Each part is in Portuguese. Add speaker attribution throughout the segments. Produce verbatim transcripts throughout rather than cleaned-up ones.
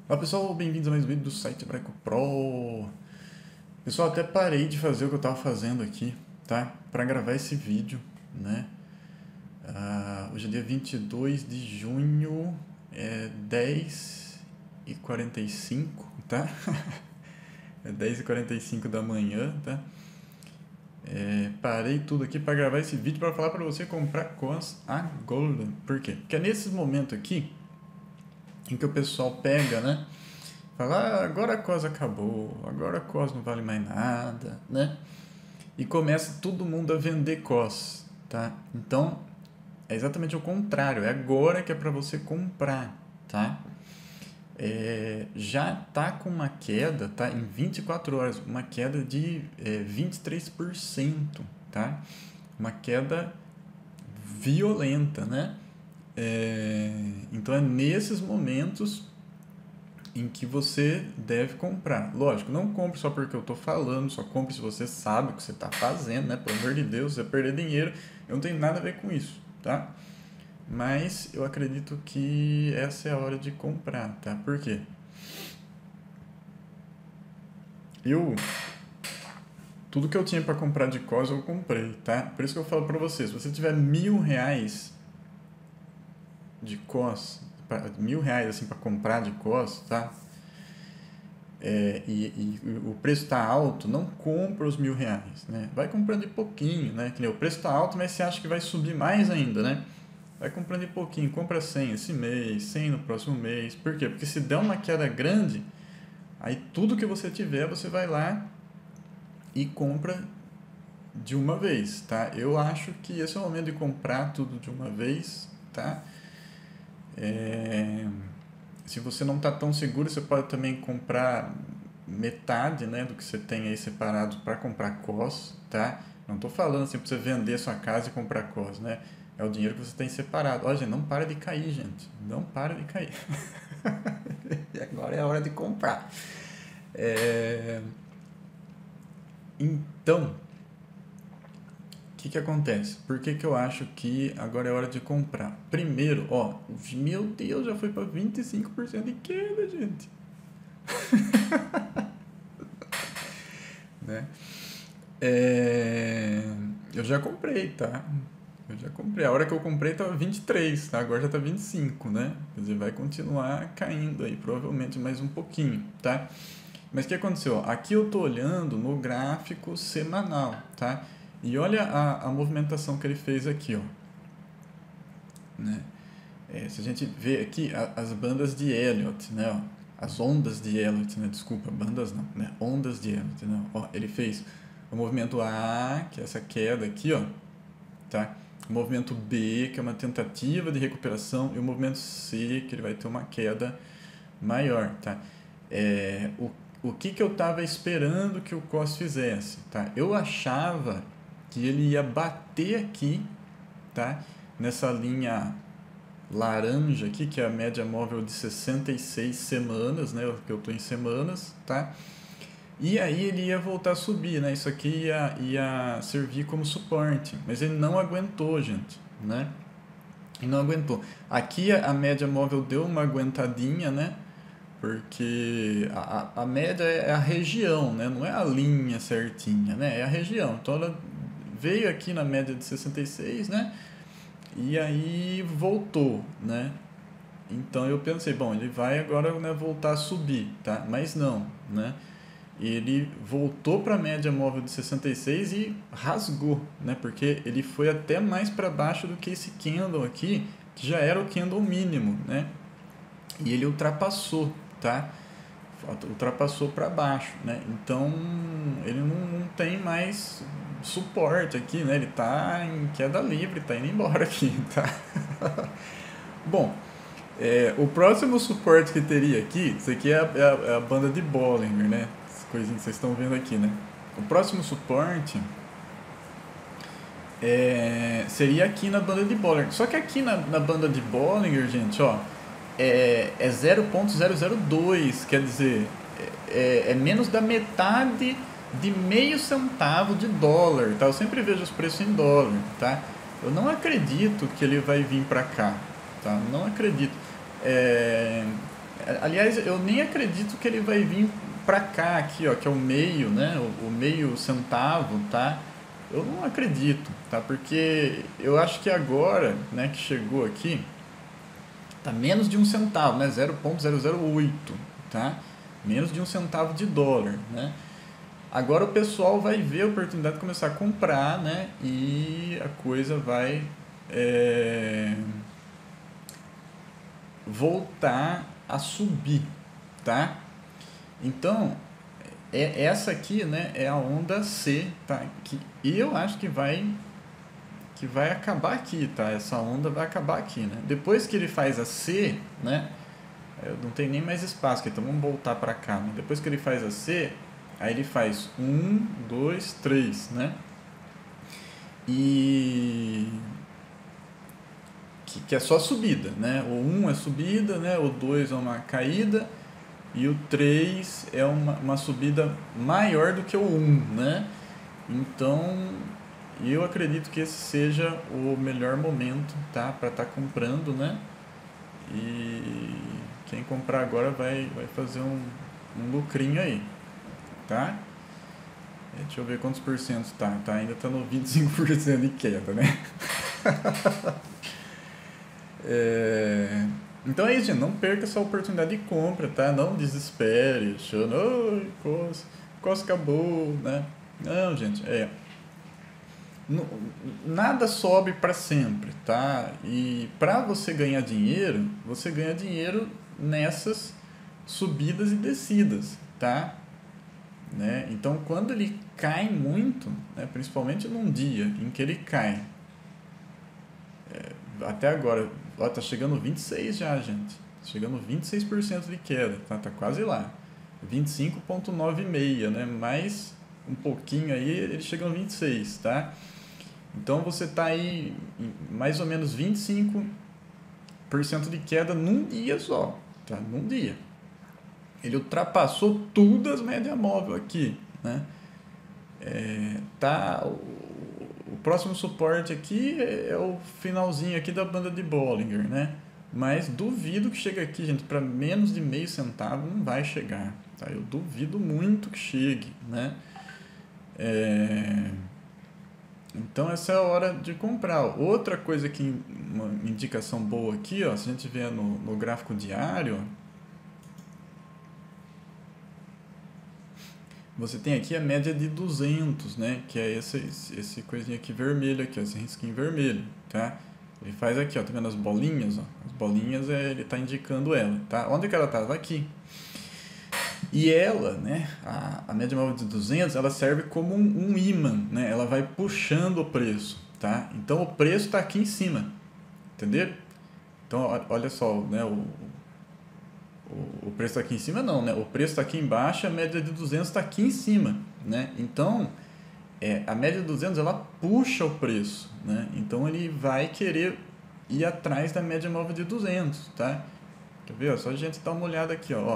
Speaker 1: Olá pessoal, bem-vindos a mais um vídeo do site Hebraico Pro. Pessoal, até parei de fazer o que eu estava fazendo aqui, tá? Para gravar esse vídeo, né? Ah, hoje é dia vinte e dois de junho, é dez e quarenta e cinco, tá? É dez e quarenta e cinco da manhã, tá? É, parei tudo aqui para gravar esse vídeo para falar para você comprar cos agora. Por quê? Porque é nesse momento aqui em que o pessoal pega, né? Fala, ah, agora a cos acabou, agora a cos não vale mais nada, né? E começa todo mundo a vender cos, tá? Então, é exatamente o contrário, é agora que é para você comprar, tá? É, já tá com uma queda, tá? Em vinte e quatro horas, uma queda de é, vinte e três por cento, tá? Uma queda violenta, né? É, então é nesses momentos em que você deve comprar. Lógico, não compre só porque eu estou falando, só compre se você sabe o que você está fazendo, né? Pelo amor de Deus, você vai perder dinheiro, eu não tenho nada a ver com isso, tá? Mas eu acredito que essa é a hora de comprar, tá? Por quê? Eu, tudo que eu tinha para comprar de cos eu comprei, tá? Por isso que eu falo para você, se você tiver mil reais de cos, mil reais assim para comprar de cos, tá? É, e, e o preço está alto, não compra os mil reais, né? Vai comprando de pouquinho, né? Que nem o preço está alto, mas você acha que vai subir mais ainda, né? Vai comprando de pouquinho, compra cem esse mês, cem no próximo mês. Por quê? Porque se der uma queda grande, aí tudo que você tiver, você vai lá e compra de uma vez, tá? Eu acho que esse é o momento de comprar tudo de uma vez, tá? É... Se você não está tão seguro, você pode também comprar metade, né, do que você tem aí separado para comprar cos, tá? Não estou falando assim para você vender sua casa e comprar cos, né? É o dinheiro que você tem separado. Ó, gente, não para de cair, gente. Não para de cair. E agora é a hora de comprar. É... Então, o que que acontece? Por que que eu acho que agora é hora de comprar? Primeiro, ó, meu Deus, já foi para vinte e cinco por cento de queda, gente. Né? É... Eu já comprei, tá? Eu já comprei. A hora que eu comprei tava vinte e três, tá? Agora já tá vinte e cinco, né? Quer dizer, vai continuar caindo aí, provavelmente mais um pouquinho, tá? Mas o que aconteceu? Aqui eu tô olhando no gráfico semanal, tá? E olha a, a movimentação que ele fez aqui, ó. Né? É, se a gente vê aqui a, as bandas de Elliott, né? Ó, as ondas de Elliott, né? Desculpa, bandas não, né? Ondas de Elliott, né? Ó, ele fez o movimento A, que é essa queda aqui, ó, tá? O movimento B, que é uma tentativa de recuperação, e o movimento C, que ele vai ter uma queda maior, tá? É, o, o que, que eu estava esperando que o cos fizesse, tá? Eu achava que ele ia bater aqui, tá? Nessa linha laranja aqui, que é a média móvel de sessenta e seis semanas, né? Que eu estou em semanas, tá? E aí ele ia voltar a subir, né? Isso aqui ia, ia servir como suporte, mas ele não aguentou, gente, né? Ele não aguentou. Aqui a média móvel deu uma aguentadinha, né? Porque a, a média é a região, né? Não é a linha certinha, né? É a região. Então ela veio aqui na média de sessenta e seis, né? E aí voltou, né? Então eu pensei, bom, ele vai agora, né, voltar a subir, tá? Mas não, né? Ele voltou para a média móvel de sessenta e seis e rasgou, né? Porque ele foi até mais para baixo do que esse candle aqui, que já era o candle mínimo, né? E ele ultrapassou, tá? Ultrapassou para baixo, né? Então ele não, não tem mais suporte aqui, né? Ele tá em queda livre, tá indo embora aqui, tá? Bom, é, o próximo suporte que teria aqui, isso aqui é a, é a, é a banda de Bollinger, né? As coisinhas que vocês estão vendo aqui, né? O próximo suporte é, seria aqui na banda de Bollinger. Só que aqui na, na banda de Bollinger, gente, ó, é, é zero ponto zero zero dois, quer dizer, é, é menos da metade de meio centavo de dólar, tá? Eu sempre vejo os preços em dólar, tá? Eu não acredito que ele vai vir para cá, tá? Não acredito. É, Aliás, eu nem acredito que ele vai vir para cá aqui, ó, que é o meio, né? O, o meio centavo, tá? Eu não acredito, tá? Porque eu acho que agora, né, que chegou aqui, tá menos de um centavo, né? zero vírgula zero zero oito, tá? Menos de um centavo de dólar, né? Agora o pessoal vai ver a oportunidade de começar a comprar, né? E a coisa vai é, voltar a subir, tá? Então, é, essa aqui, né, é a onda C, tá? Que eu acho que vai que vai acabar aqui, tá? Essa onda vai acabar aqui, né? Depois que ele faz a C, né? Eu não tem nem mais espaço aqui, então vamos voltar para cá. Né? Depois que ele faz a C, aí ele faz um, dois, três, né? E que, que é só subida, né? O um é subida, né? O dois é uma caída e o três é uma, uma subida maior do que o um, né? Então, eu acredito que esse seja o melhor momento, tá? Para estar tá comprando, né? E quem comprar agora vai, vai fazer um, um lucrinho aí, tá? Deixa eu ver quantos por cento tá. Tá, ainda tá no vinte e cinco por cento de queda, né? é... Então é isso, gente. Não perca essa oportunidade de compra, tá? Não desespere, achando, oi, coisa, coisa acabou, né? Não, gente, é... Nada sobe para sempre, tá? E para você ganhar dinheiro, você ganha dinheiro nessas subidas e descidas, tá? Né? Então, quando ele cai muito, né, principalmente num dia em que ele cai, é, até agora, ó, tá chegando vinte e seis já, gente. Chegando vinte e seis por cento de queda, tá? Tá quase lá. vinte e cinco vírgula noventa e seis, né? Mais um pouquinho aí, ele chega no vinte e seis, tá? Então você está aí em mais ou menos vinte e cinco por cento de queda num dia só, tá? Num dia. Ele ultrapassou todas as médias móveis aqui, né? É, tá, o, o próximo suporte aqui é o finalzinho aqui da banda de Bollinger, né? Mas duvido que chegue aqui, gente, para menos de meio centavo não vai chegar, tá? Eu duvido muito que chegue, né? É... Então essa é a hora de comprar. Outra coisa que, uma indicação boa aqui, ó, se a gente vê no, no gráfico diário, você tem aqui a média de duzentos, né? Que é esse, esse coisinha aqui vermelho aqui, ó, esse risquinho vermelho, tá? Ele faz aqui, ó, tá vendo as bolinhas, ó? As bolinhas, é, ele tá indicando ela, tá? Onde que ela tava? Aqui. E ela, né, a, a média móvel de duzentos, ela serve como um, um imã, né? Ela vai puxando o preço, tá? Então o preço está aqui em cima, entendeu? Então olha só, né, o, o, o preço está aqui em cima não, né? O preço está aqui embaixo, a média de duzentos está aqui em cima, né? Então é, a média de duzentos ela puxa o preço, né? Então ele vai querer ir atrás da média móvel de duzentos, tá? Quer ver? Ó, só a gente dar uma olhada aqui, ó. ó.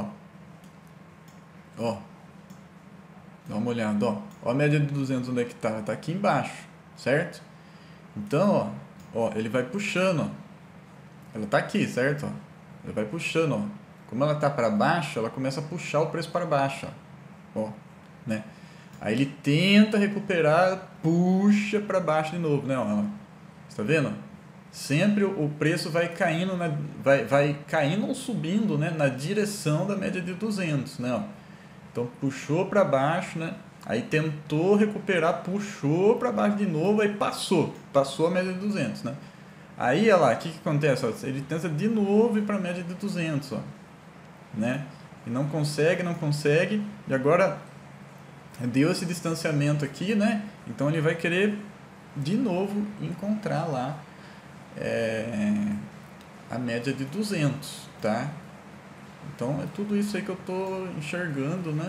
Speaker 1: Ó, dá uma olhada, ó. Ó a média de duzentos onde é que tá? Tá aqui embaixo, certo? Então, ó, ó, ele vai puxando, ó. Ela tá aqui, certo? Ó. Ele vai puxando, ó. Como ela tá para baixo, ela começa a puxar o preço para baixo, ó. Ó, né? Aí ele tenta recuperar, puxa para baixo de novo, né? Ó, ó. Você tá vendo? Sempre o preço vai caindo, na, vai, vai caindo ou subindo, né? Na direção da média de duzentos, né? Ó. Então puxou para baixo, né? Aí tentou recuperar, puxou para baixo de novo, aí passou, passou a média de duzentos, né? Aí, olha lá, o que, que acontece? Ó, ele tenta de novo ir para a média de duzentos, ó, né? E não consegue, não consegue, e agora deu esse distanciamento aqui, né? Então ele vai querer de novo encontrar lá é, a média de duzentos, tá? Então é tudo isso aí que eu estou enxergando, né?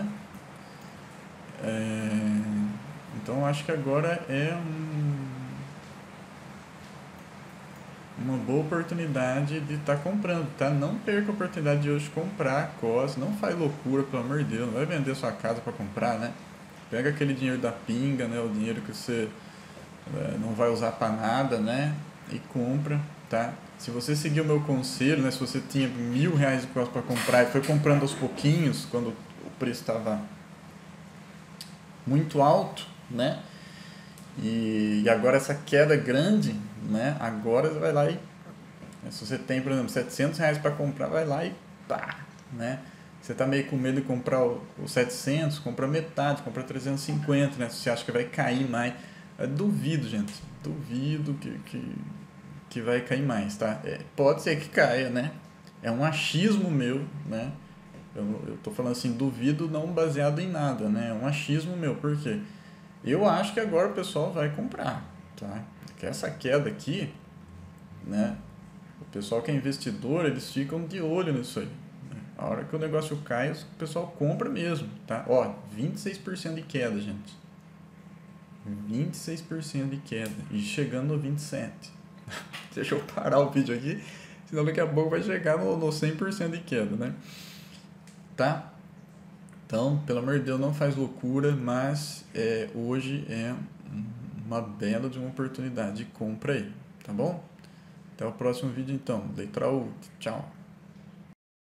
Speaker 1: É, então acho que agora é um, uma boa oportunidade de estar tá comprando, tá? Não perca a oportunidade de hoje comprar a C O S, não faz loucura, pelo amor de Deus, não vai vender sua casa para comprar, né? Pega aquele dinheiro da pinga, né? O dinheiro que você é, não vai usar para nada, né? E compra, tá? Se você seguir o meu conselho, né, se você tinha mil reais de cotas para comprar e foi comprando aos pouquinhos, quando o preço estava muito alto, né? E, e agora essa queda grande, né? Agora você vai lá e, né, se você tem, por exemplo, setecentos reais para comprar, vai lá e pá, né? Você tá meio com medo de comprar o, o setecentos, compra metade, compra trezentos e cinquenta, né? Se você acha que vai cair mais, eu duvido, gente, duvido que, que, que vai cair mais, tá? É, pode ser que caia, né? É um achismo meu, né? Eu, eu tô falando assim, duvido não baseado em nada, né? É um achismo meu, por quê? Eu acho que agora o pessoal vai comprar, tá? Porque essa queda aqui, né? O pessoal que é investidor, eles ficam de olho nisso aí, né? A hora que o negócio cai, o pessoal compra mesmo, tá? Ó, vinte e seis por cento de queda, gente. vinte e seis por cento de queda. E chegando no vinte e sete por cento. Deixa eu parar o vídeo aqui, senão daqui a pouco vai chegar no, no cem por cento de queda, né? Tá? Então, pelo amor de Deus, não faz loucura, mas é, hoje é uma bela de uma oportunidade de compra aí, tá bom? Até o próximo vídeo então. Letra U. Tchau.